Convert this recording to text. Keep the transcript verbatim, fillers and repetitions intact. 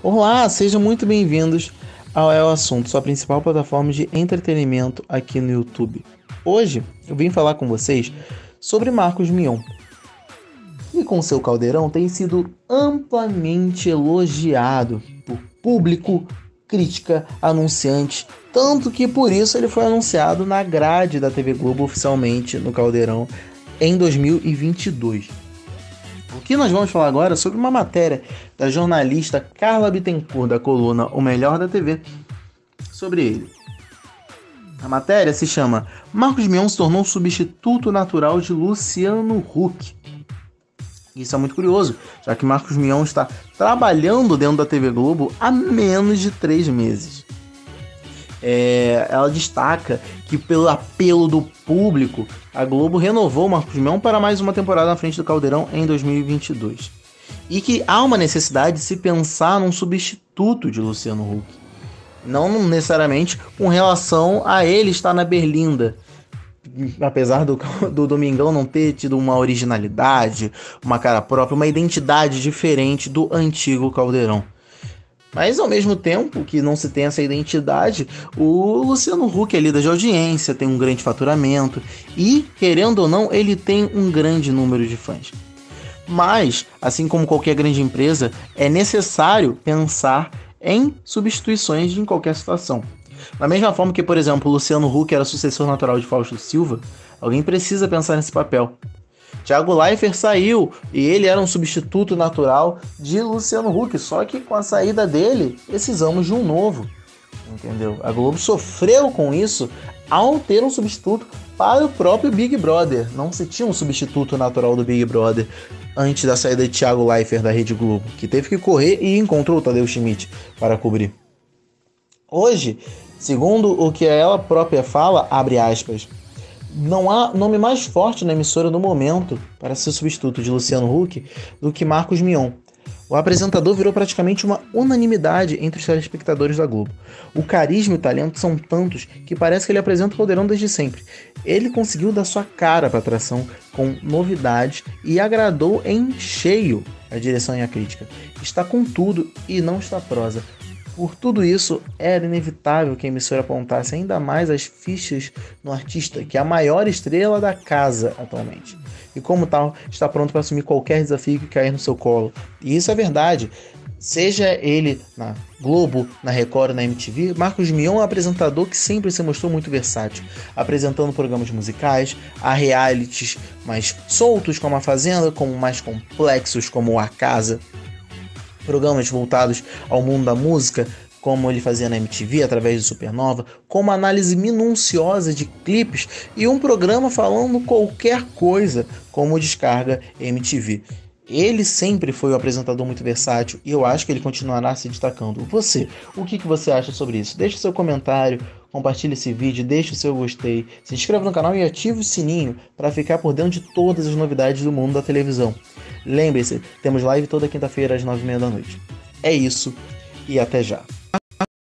Olá, sejam muito bem-vindos ao É o Assunto, sua principal plataforma de entretenimento aqui no YouTube. Hoje eu vim falar com vocês sobre Marcos Mion, que com seu caldeirão tem sido amplamente elogiado por público, crítica, anunciantes, tanto que por isso ele foi anunciado na grade da T V Globo oficialmente no Caldeirão em dois mil e vinte e dois. O que nós vamos falar agora é sobre uma matéria da jornalista Carla Bittencourt, da coluna O Melhor da T V, sobre ele. A matéria se chama Marcos Mion se tornou substituto natural de Luciano Huck. Isso é muito curioso, já que Marcos Mion está trabalhando dentro da T V Globo há menos de três meses. É, ela destaca que pelo apelo do público, a Globo renovou Marcos Mion para mais uma temporada na frente do Caldeirão em dois mil e vinte e dois. E que há uma necessidade de se pensar num substituto de Luciano Huck. Não necessariamente com relação a ele estar na berlinda. Apesar do, do Domingão não ter tido uma originalidade, uma cara própria, uma identidade diferente do antigo Caldeirão. Mas ao mesmo tempo que não se tem essa identidade, o Luciano Huck é líder de audiência, tem um grande faturamento e, querendo ou não, ele tem um grande número de fãs. Mas, assim como qualquer grande empresa, é necessário pensar em substituições em qualquer situação. Da mesma forma que, por exemplo, o Luciano Huck era sucessor natural de Fausto Silva, alguém precisa pensar nesse papel. Thiago Leifert saiu e ele era um substituto natural de Luciano Huck, só que com a saída dele, precisamos de um novo, entendeu? A Globo sofreu com isso ao ter um substituto para o próprio Big Brother. Não se tinha um substituto natural do Big Brother antes da saída de Thiago Leifert da Rede Globo, que teve que correr e encontrou o Tadeu Schmidt para cobrir. Hoje, segundo o que ela própria fala, abre aspas, não há nome mais forte na emissora no momento para ser substituto de Luciano Huck do que Marcos Mion. O apresentador virou praticamente uma unanimidade entre os telespectadores da Globo. O carisma e o talento são tantos que parece que ele apresenta o Caldeirão desde sempre. Ele conseguiu dar sua cara para a atração com novidades e agradou em cheio a direção e a crítica. Está com tudo e não está prosa. Por tudo isso, era inevitável que a emissora apontasse ainda mais as fichas no artista, que é a maior estrela da casa atualmente. E como tal, está pronto para assumir qualquer desafio que cair no seu colo. E isso é verdade. Seja ele na Globo, na Record ou na M T V, Marcos Mion é um apresentador que sempre se mostrou muito versátil, apresentando programas musicais, a realities mais soltos como A Fazenda, como mais complexos como A Casa, programas voltados ao mundo da música, como ele fazia na M T V através do Supernova, com uma análise minuciosa de clipes e um programa falando qualquer coisa, como o Descarga M T V. Ele sempre foi um apresentador muito versátil e eu acho que ele continuará se destacando. Você, o que, que você acha sobre isso? Deixe seu comentário, compartilhe esse vídeo, deixe o seu gostei, se inscreva no canal e ative o sininho para ficar por dentro de todas as novidades do mundo da televisão. Lembre-se, temos live toda quinta-feira às nove e meia da noite. É isso e até já.